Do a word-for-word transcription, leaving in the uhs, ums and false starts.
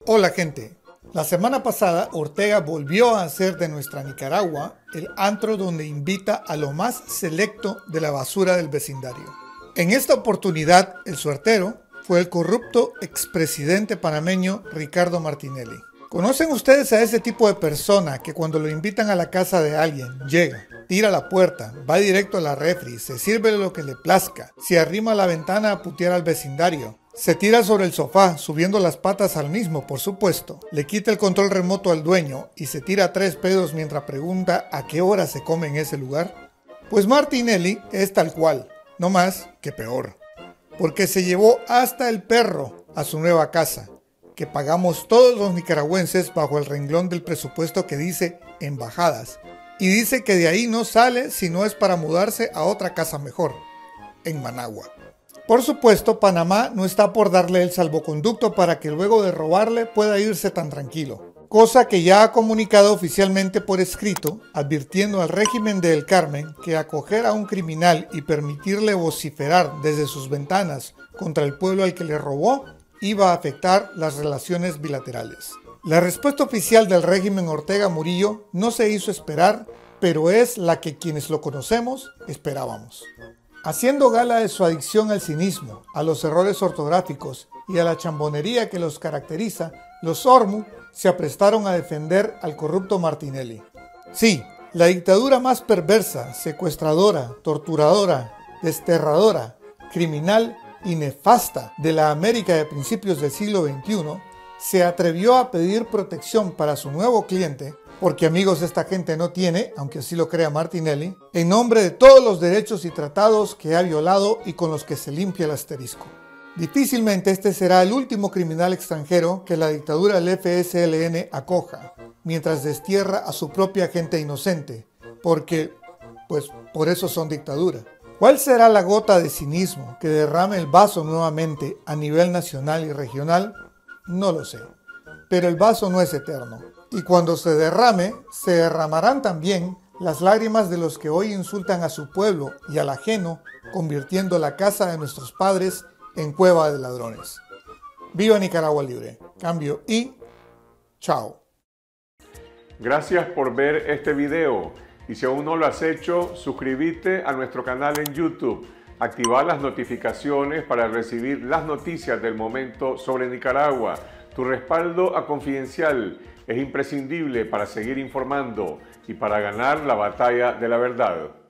Hola gente, la semana pasada Ortega volvió a hacer de nuestra Nicaragua el antro donde invita a lo más selecto de la basura del vecindario. En esta oportunidad el suertero fue el corrupto expresidente panameño Ricardo Martinelli. ¿Conocen ustedes a ese tipo de persona que cuando lo invitan a la casa de alguien, llega, tira la puerta, va directo a la refri, se sirve lo que le plazca, se arrima a la ventana a putear al vecindario, se tira sobre el sofá, subiendo las patas al mismo, por supuesto, le quita el control remoto al dueño y se tira tres pedos mientras pregunta a qué hora se come en ese lugar? Pues Martinelli es tal cual, no más que peor, porque se llevó hasta el perro a su nueva casa, que pagamos todos los nicaragüenses bajo el renglón del presupuesto que dice embajadas, y dice que de ahí no sale si no es para mudarse a otra casa mejor, en Managua. Por supuesto, Panamá no está por darle el salvoconducto para que luego de robarle pueda irse tan tranquilo, cosa que ya ha comunicado oficialmente por escrito, advirtiendo al régimen de El Carmen que acoger a un criminal y permitirle vociferar desde sus ventanas contra el pueblo al que le robó iba a afectar las relaciones bilaterales. La respuesta oficial del régimen Ortega Murillo no se hizo esperar, pero es la que quienes lo conocemos esperábamos. Haciendo gala de su adicción al cinismo, a los errores ortográficos y a la chambonería que los caracteriza, los Ormu se aprestaron a defender al corrupto Martinelli. Sí, la dictadura más perversa, secuestradora, torturadora, desterradora, criminal y nefasta de la América de principios del siglo veintiuno, se atrevió a pedir protección para su nuevo cliente, porque amigos esta gente no tiene, aunque así lo crea Martinelli, en nombre de todos los derechos y tratados que ha violado y con los que se limpia el asterisco. Difícilmente este será el último criminal extranjero que la dictadura del F S L N acoja, mientras destierra a su propia gente inocente, porque, pues, por eso son dictadura. ¿Cuál será la gota de cinismo que derrame el vaso nuevamente a nivel nacional y regional? No lo sé, pero el vaso no es eterno. Y cuando se derrame, se derramarán también las lágrimas de los que hoy insultan a su pueblo y al ajeno, convirtiendo la casa de nuestros padres en cueva de ladrones. ¡Viva Nicaragua Libre! Cambio y chao. Gracias por ver este video. Y si aún no lo has hecho, suscríbete a nuestro canal en YouTube. Activa las notificaciones para recibir las noticias del momento sobre Nicaragua. Tu respaldo a Confidencial es imprescindible para seguir informando y para ganar la batalla de la verdad.